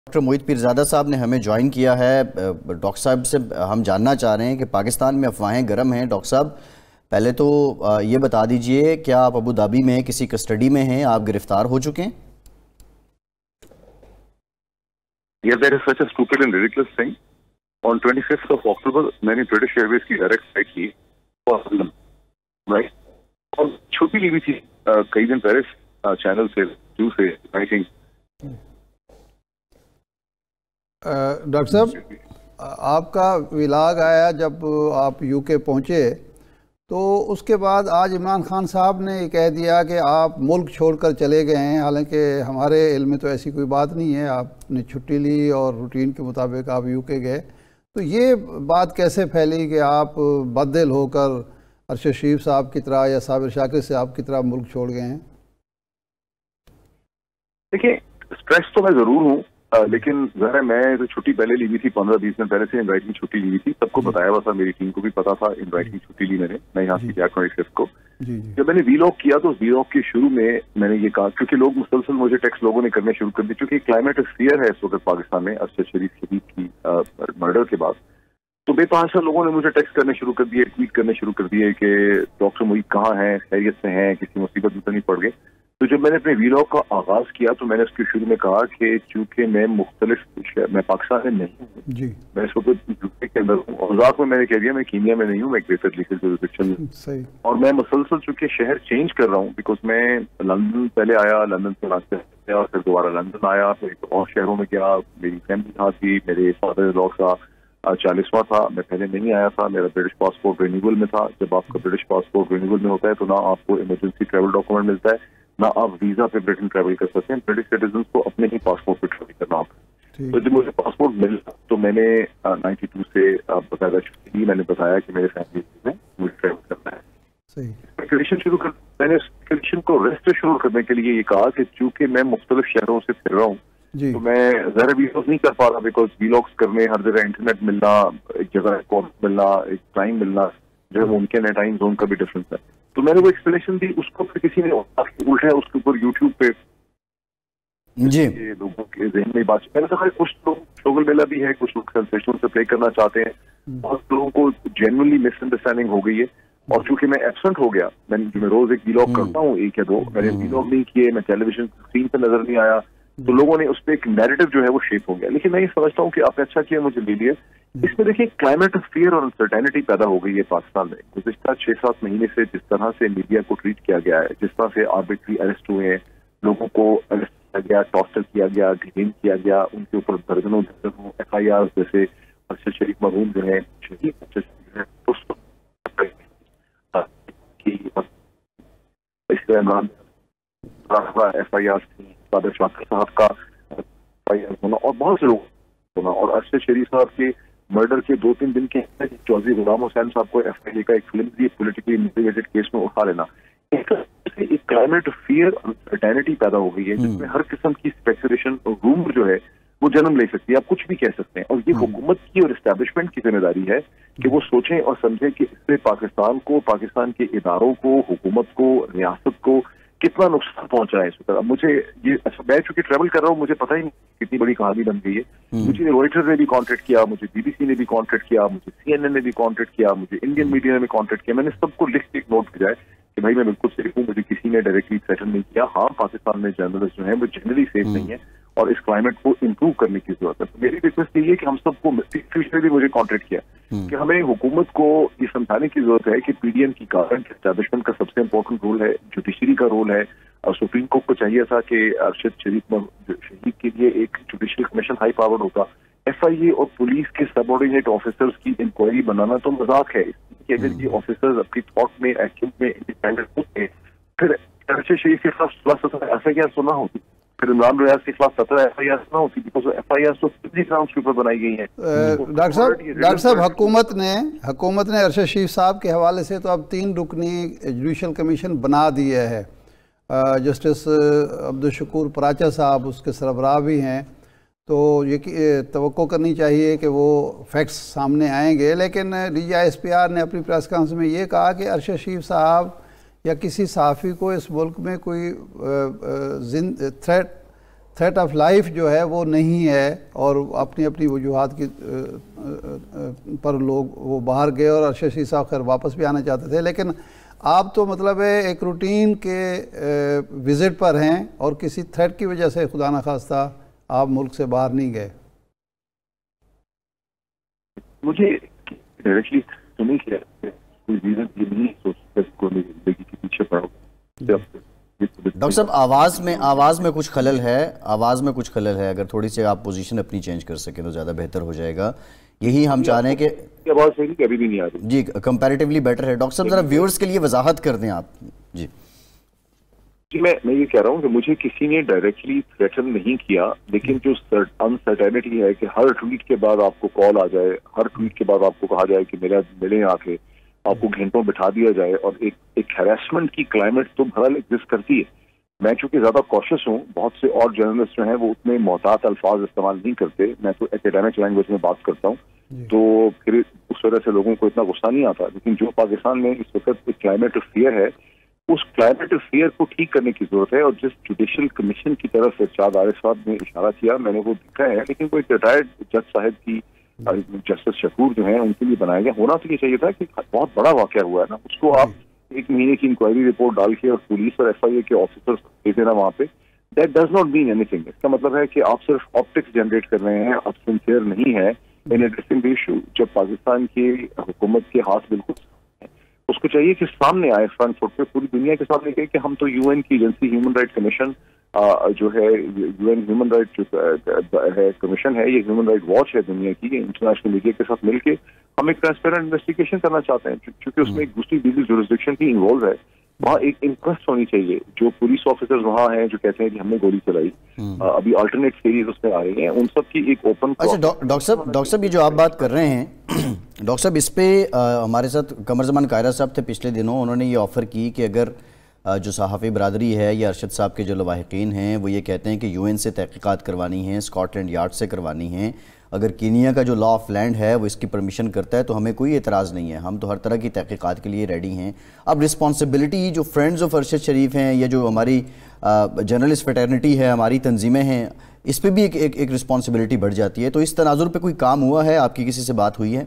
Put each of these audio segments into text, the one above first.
Doctor मोहित पीरजादा साहब ने हमें ज्वाइन किया है। डॉक्टर साहब से हम जानना चाह रहे हैं कि पाकिस्तान में अफवाहें गर्म हैं। डॉक्टर साहब, पहले तो ये बता दीजिए, क्या आप अबू धाबी में किसी कस्टडी में हैं? आप गिरफ्तार हो चुके हैं? Yeah, there is such a stupid and ridiculous thing. On 25th of October, मैंने ब्रिटिश एयरवेज की डायरेक्ट फ्लाइट की, राइट, और छुट्टी ली हुई थी कई दिन पहले चैनल से, न्यू से, आई थिंक। डॉक्टर साहब, आपका विलाग आया जब आप यूके पहुंचे, तो उसके बाद आज इमरान खान साहब ने कह दिया कि आप मुल्क छोड़कर चले गए हैं। हालांकि हमारे इल्म में तो ऐसी कोई बात नहीं है, आपने छुट्टी ली और रूटीन के मुताबिक आप यूके गए। तो ये बात कैसे फैली कि आप बददिल होकर अरशद शरीफ साहब की तरह या साबिर शाकिर साहब की तरह मुल्क छोड़ गए हैं? देखिए, स्ट्रेस तो मैं ज़रूर हूँ, लेकिन ज़रा मैं तो छुट्टी पहले ली हुई थी, 15-20 दिन पहले से इनवाइट की छुट्टी ली हुई थी। सबको बताया हुआ था, मेरी टीम को भी पता था इनवाइट की छुट्टी ली मैं यहाँ से 25 को। जब मैंने वीलॉग किया तो वीलॉग के शुरू में मैंने ये कहा, क्योंकि लोग मुसलसल मुझे टेक्स्ट लोगों ने करने शुरू कर दिए, क्योंकि क्लाइमेट फियर है इस वक्त पाकिस्तान में अरशद शरीफ की मर्डर के बाद। तो बेतहाशा लोगों ने मुझे टेक्स्ट करने शुरू कर दिए, ट्वीट करने शुरू कर दिए कि डॉक्टर मोहित कहाँ हैं, खैरियत से हैं, किसी मुसीबत में तो नहीं पड़ गए। तो जब मैंने अपने वीलॉग का आगाज किया तो मैंने उसके शुरू में कहा कि चूंकि मैं मैं पाकिस्तान में नहीं हूँ, मैं इस वक्त यूके के अंदर हूँ, और मजाक में मैंने कह दिया मैं कीनिया में नहीं हूँ, मैं ग्रेटर लीगल जुरिसडिक्शन में, और मैं मुसलसल चूंकि शहर चेंज कर रहा हूँ, बिकॉज मैं लंदन पहले आया, लंदन से नाश्ते और फिर दोबारा लंदन आया, फिर और शहरों में गया, मेरी फैमिली यहाँ थी, मेरे फादर लॉ का 40वां था, मैं पहले नहीं आया था, मेरा ब्रिटिश पासपोर्ट रिन्यूअल में था। जब आपका ब्रिटिश पासपोर्ट रिन्यूअल में होता है तो ना आपको इमरजेंसी ट्रैवल डॉक्यूमेंट मिलता है, ना आप वीजा पे ब्रिटेन ट्रैवल कर सकते हैं। ब्रिटिश सिटीजन को अपने ही पासपोर्ट पे ट्रैवल करना होता है। तो जब मुझे पासपोर्ट मिला तो मैंने 92 से बकायदा छुट्टी ली। मैंने बताया कि मेरे फैमिली में मुझे ट्रैवल करना है। मैंने एक्सपेडिशन को रेस्ट शुरू करने के लिए ये कहा कि चूंकि मैं मुख्तलिफ शहरों से फिर रहा हूँ तो मैं जरा वीलॉग्स नहीं कर पा रहा, बिकॉज वीलॉग्स करने हर जगह इंटरनेट मिलना, एक जगह कॉल मिलना, एक टाइम मिलना जो है मुमकिन है, टाइम जोन का भी डिफरेंस है। तो मैंने वो एक्सप्लेनेशन दी, उसको फिर किसी ने उल्टा है उसके ऊपर यूट्यूब पे जी लोगों के जहन में बात। मैंने कहा कुछ लोग शोगल मेला भी है, कुछ लोग सेंसेशन से प्ले करना चाहते हैं, बहुत लोगों को जेन्युइनली मिसअंडरस्टैंडिंग हो गई है। और चूंकि मैं एब्सेंट हो गया, मैं रोज एक वीलॉग करता हूँ, 1 या 2, मैंने वीलॉग नहीं किए, मैं टेलीविजन स्क्रीन पे नजर नहीं आया, तो लोगों ने उस पर एक नैरेटिव जो है वो शेप हो गया। लेकिन मैं ये समझता हूँ कि आपने अच्छा किया मुझे ले लिए। इसमें देखिए क्लाइमेट ऑफ फियर और अनसर्टेनिटी पैदा हो गई है पाकिस्तान में। गुज़िश्ता 6-7 महीने से जिस तरह से मीडिया को ट्रीट किया गया है, जिस तरह से आर्बिट्री अरेस्ट हुए हैं, लोगों को अरेस्ट किया गया, टॉर्चर किया गया, डिटेन किया गया, उनके ऊपर दर्जनों FIR, जैसे अरशद शरीफ मरहूम जो है शहीद FIR थी, साबिर शाकिर साहब का FIR होना और बहुत से लोग होना, और अरशद शरीफ साहब के मर्डर के 2-3 दिन के चौधरी गुलाम हुसैन साहब को FIA का एक फिल्म दी, पॉलिटिकली मोटिवेटेड केस में उठा लेना। एक क्लाइमेट फियर अनसर्टेनिटी पैदा हो गई है जिसमें हर किस्म की स्पेकुलेशन और रूमर जो है वो जन्म ले सकती है, आप कुछ भी कह सकते हैं। और ये हुकूमत की और एस्टेब्लिशमेंट की जिम्मेदारी है कि वो सोचें और समझें कि इससे पाकिस्तान को, पाकिस्तान के इदारों को, हुकूमत को, रियासत को कितना नुकसान पहुंच रहा है इस वक्त। अब मुझे ये, अच्छा मैं चूंकि ट्रैवल कर रहा हूँ, मुझे पता ही नहीं कितनी बड़ी कहानी बन गई है। मुझे रॉयटर्स ने भी कॉन्टेक्ट किया, मुझे BBC ने भी कॉन्टेक्ट किया, मुझे CNN ने भी कॉन्टेक्ट किया, मुझे इंडियन मीडिया ने भी कॉन्टेक्ट किया। मैंने सबको लिख के एक नोट भेजा है कि भाई मैं बिल्कुल सेफ हूँ, मुझे किसी ने डायरेक्टली थ्रेटन नहीं किया। हाँ, पाकिस्तान में जर्नलिस्ट जो है वो जनरली सेफ नहीं है और इस क्लाइमेट को इम्प्रूव करने की जरूरत है। तो मेरी रिक्वेस्ट यही है कि हम सबको, फ्यूचर भी मुझे कॉन्टेक्ट किया कि हमें हुकूमत को ये समझाने की जरूरत है कि PDM की कारण एस्टैब्लिशमेंट का सबसे इंपॉर्टेंट रोल है, जुडिशरी का रोल है। और सुप्रीम कोर्ट को चाहिए था कि अरशद शरीफ शहीद के लिए एक जुडिशियल कमीशन हाई पावर होगा। FIA और पुलिस के सबऑर्डिनेट ऑफिसर्स की इंक्वायरी बनाना तो मजाक है कि अगर ये ऑफिसर्स अपनी थॉट में, एक्शन में इंडिपेंडेंट होते, फिर अरशद शरीफ के खिलाफ 16 FIR सुना होती, फिर इमरान रियाज के खिलाफ 17 FIR सुना होती, बिकॉज FIR तो कितनी ग्राउंड्स के ऊपर बनाई गई है। डॉक्टर साहब, हुकूमत ने अरशद शरीफ साहब के हवाले से तो अब 3 रुकनी जुडिशल कमीशन बना दिया है। जस्टिस अब्दुल शकूर पराचा साहब उसके सरबराह भी हैं, तो ये तवक्को करनी चाहिए कि वो फैक्ट्स सामने आएंगे। लेकिन DGI-SPR ने अपनी प्रेस कॉन्फ्रेंस में ये कहा कि अरशद शरीफ साहब या किसी सहाफ़ी को इस मुल्क में कोई थ्रेट ऑफ लाइफ जो है वो नहीं है, और अपनी अपनी वजूहात की पर लोग वो बाहर गए और अरशद रशीद साहब खैर वापस भी आना चाहते थे। लेकिन आप तो मतलब है एक रूटीन के विज़िट पर हैं और किसी थ्रेट की वजह से खुदा न खास्ता आप मुल्क से बाहर नहीं गए। मुझे डायरेक्टली तो नहीं किया, कोई रीजन ये नहीं सोचता को जिंदगी के पीछे पड़ा। डॉक्टर साहब आवाज़ में कुछ खलल है, आवाज़ में कुछ खलल है। अगर थोड़ी सी आप पोजीशन अपनी चेंज कर सकें तो ज़्यादा बेहतर हो जाएगा। यही हम चाह रहे हैं कि आवाज़ सही नहीं, अभी भी नहीं आ रही जी, कंपैरेटिवली बेटर है। डॉक्टर साहब ज़रा व्यूअर्स के लिए वजाहत कर दें आप। जी मैं ये कह रहा हूँ कि मुझे किसी ने डायरेक्टली थ्रेटन नहीं किया, लेकिन जो अनसर्टेनिटी है कि हर ट्वीट के बाद आपको कॉल आ जाए, हर ट्वीट के बाद आपको कहा जाए कि मिले आके, आपको घंटों बिठा दिया जाए, और एक हैरेसमेंट की क्लाइमेट तो बहरहाल एग्जिस्ट करती है। मैं चूंकि ज्यादा कॉशियस हूँ, बहुत से और जर्नलिस्ट जो हैं वो उतने मोहतात अल्फाज इस्तेमाल नहीं करते, मैं तो एकेडमिक लैंग्वेज में बात करता हूँ, तो फिर उस वजह से लोगों को इतना गुस्सा नहीं आता। लेकिन जो पाकिस्तान में इस वक्त एक क्लाइमेट ऑफ फियर है, उस क्लाइमेट ऑफ फियर को ठीक करने की जरूरत है। और जिस जुडिशल कमीशन की तरफ इरशाद आरिफ साहब ने इशारा किया, मैंने वो देखा है, लेकिन वो एक रिटायर्ड जज साहब की, जस्टिस शकूर जो है, उनके लिए बनाया गया। होना तो ये चाहिए था कि बहुत बड़ा वाकया हुआ है ना, उसको आप 1 महीने की इंक्वायरी रिपोर्ट डाल के और पुलिस और FIA के ऑफिसर्स भेज देना वहां पे, that does not mean anything. इसका मतलब है कि आप सिर्फ ऑप्टिक्स जनरेट कर रहे हैं, आप सिंसियर नहीं है इन एड्रेसिंग द इशू। जब पाकिस्तान की हुकूमत के हाथ बिल्कुल, उसको चाहिए कि सामने आए, फ्रंट फुट पे पूरी दुनिया के सामने कहे कि हम तो UN की एजेंसी, ह्यूमन राइट कमीशन जो है, UN ह्यूमन राइट है कमीशन है, ये ह्यूमन राइट वॉच है दुनिया की, इंटरनेशनल मीडिया के साथ मिलके हम एक ट्रांसपेरेंट इन्वेस्टिगेशन करना चाहते हैं, क्योंकि उसमें एक दूसरी लीगल जुरिसडिक्शन भी इन्वॉल्व है। वहाँ एक इंक्वेस्ट होनी चाहिए। जो पुलिस ऑफिसर्स वहाँ हैं जो कहते हैं कि हमने गोली चलाई, अभी अल्टरनेट सीरीज उसमें आ रही हैं, उन सब की एक ओपन। अच्छा डॉक्टर साहब ये जो आप बात कर रहे हैं डॉक्टर साहब, इस पे हमारे साथ कमर जमान कायरा साहब थे पिछले दिनों, उन्होंने ये ऑफ़र की कि अगर जो सहाफ़ी बरदरी है या अरशद साहब के जो लवाहिकीन हैं वो ये कहते हैं कि UN से तहक़ीक़ात करवानी है, स्कॉटलैंड यार्ड से करवानी है, अगर कीनिया का जो लॉ ऑफ लैंड है वो इसकी परमिशन करता है तो हमें कोई एतराज़ नहीं है, हम तो हर तरह की तहक़ीक़ात के लिए रेडी हैं। अब रिस्पॉन्सिबिलिटी जो फ्रेंड्स ऑफ अरशद शरीफ हैं या जो हमारी जर्नलिस्ट फ्रेटर्निटी है, हमारी तंजीमें हैं, इस पर भी एक रिस्पॉन्सिबिलिटी बढ़ जाती है। तो इस तनाजुर पर कोई काम हुआ है, आपकी किसी से बात हुई है?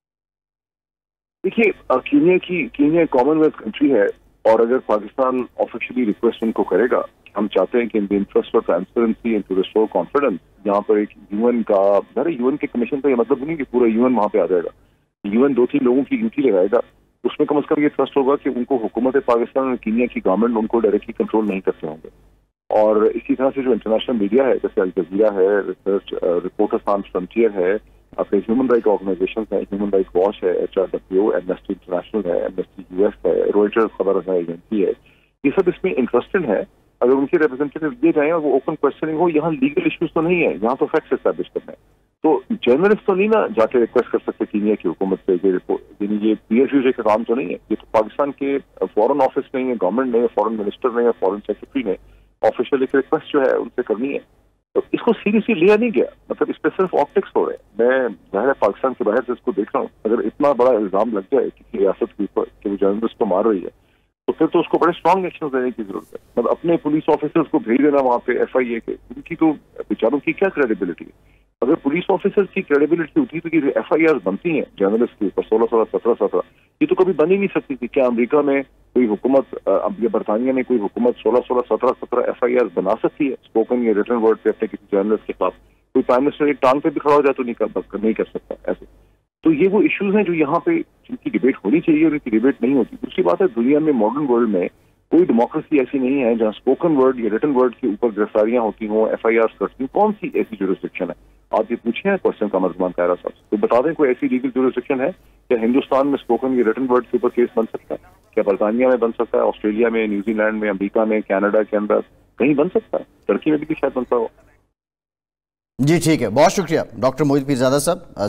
देखिए, कीनिया कॉमनवेल्थ कंट्री है, और अगर पाकिस्तान ऑफिशियली रिक्वेस्ट उनको करेगा, हम चाहते हैं कि in the interest of transparency and to restore confidence, यहाँ पर एक UN का, UN के कमीशन का ये मतलब नहीं कि पूरा UN वहाँ पे आ जाएगा। UN 2-3 लोगों की गिनती लगाएगा, उसमें कम से कम ये ट्रस्ट होगा कि उनको हुकूमत पाकिस्तान और कीनिया की गवर्नमेंट उनको डायरेक्टली कंट्रोल नहीं करते होंगे। और इसी तरह से जो इंटरनेशनल मीडिया है, जैसे अल जजीरा है, रिसर्च रिपोर्टर्स ऑन फ्रंटियर है, अपने ह्यूमन राइट ऑर्गेनाइजेशन है, ह्यूमन राइट वॉच है, HRW, एमनेस्टी इंटरनेशनल है, एमनेस्टी US है, रॉयटर्स खबर एजेंसी है, ये सब इसमें इंटरेस्टेड है। अगर उनके रिप्रेजेंटेटिव दिए जाए और वो ओपन क्वेश्चनिंग हो, यहाँ लीगल इश्यूज तो नहीं है, यहाँ तो फैक्ट्स एस्टैब्लिश करना है। तो जर्नलिस्ट तो नहीं ना जाके रिक्वेस्ट कर सकते कीनिया की हुकूमत से कि ये PFUJ का काम तो नहीं है, ये तो पाकिस्तान के फॉरेन ऑफिस नहीं है, गवर्नमेंट नहीं है, फॉरेन मिनिस्टर नहीं है, फॉरेन सेक्रेटरी ने ऑफिशियल एक रिक्वेस्ट जो है उनसे करनी है। तो इसको सीरियसली लिया नहीं गया, मतलब इस पर सिर्फ ऑप्टिक्स हो रहे हैं। मैं ज़ाहिर पाकिस्तान के बाहर से इसको देख रहा हूँ, अगर इतना बड़ा इल्जाम लग जाए किसी रियासत के ऊपर कि वो जर्नलिस्ट को मार रही है, तो फिर तो उसको बड़े स्ट्रॉन्ग एक्शन लेने की जरूरत है। मतलब अपने पुलिस ऑफिसर्स को भेज देना वहाँ पे FIA के, उनकी तो बेचारों की क्या क्रेडिबिलिटी है। अगर पुलिस ऑफिसर्स की क्रेडिबिलिटी होती तो ये FIRs बनती हैं जर्नलिस्ट के ऊपर 16, 17, ये तो कभी बन ही नहीं सकती थी। क्या अमेरिका में कोई हुकूमत, या बरतानिया में कोई हुकूमत 16, 17 FIRs बना सकती है स्पोकन या रिटन वर्ड पे अपने किसी जर्नलिस्ट के खिलाफ? कोई प्राइम मिनिस्टर एक टांग पे भी खड़ा हो जाए तो नहीं कर सकता ऐसे। तो ये वो इश्यूज हैं जो यहाँ पे जिनकी डिबेट होनी चाहिए और इनकी डिबेट नहीं होती। दूसरी बात है, दुनिया में मॉडर्न वर्ल्ड में कोई डेमोक्रेसी ऐसी नहीं है जहाँ स्पोकन वर्ड या रिटन वर्ड के ऊपर गिरफ्तारियां होती हों, FIRs करती हों। कौन सी ऐसी जुरिसडिक्शन है? आप ये पूछे हैं क्वेश्चन कमर जमान कायरा साहब से, तो बता दें कोई ऐसी लीगल जुरिसडिक्शन है? क्या हिंदुस्तान में स्पोकन या रिटन वर्ड के ऊपर केस बन सकता है? क्या बरतानिया में बन सकता है? ऑस्ट्रेलिया में, न्यूजीलैंड में, अमेरिका में, कनाडा के अंदर कहीं बन सकता है? टर्की में भी शायद बनता हो। जी ठीक है, बहुत शुक्रिया डॉक्टर मोहित पीरजादा साहब।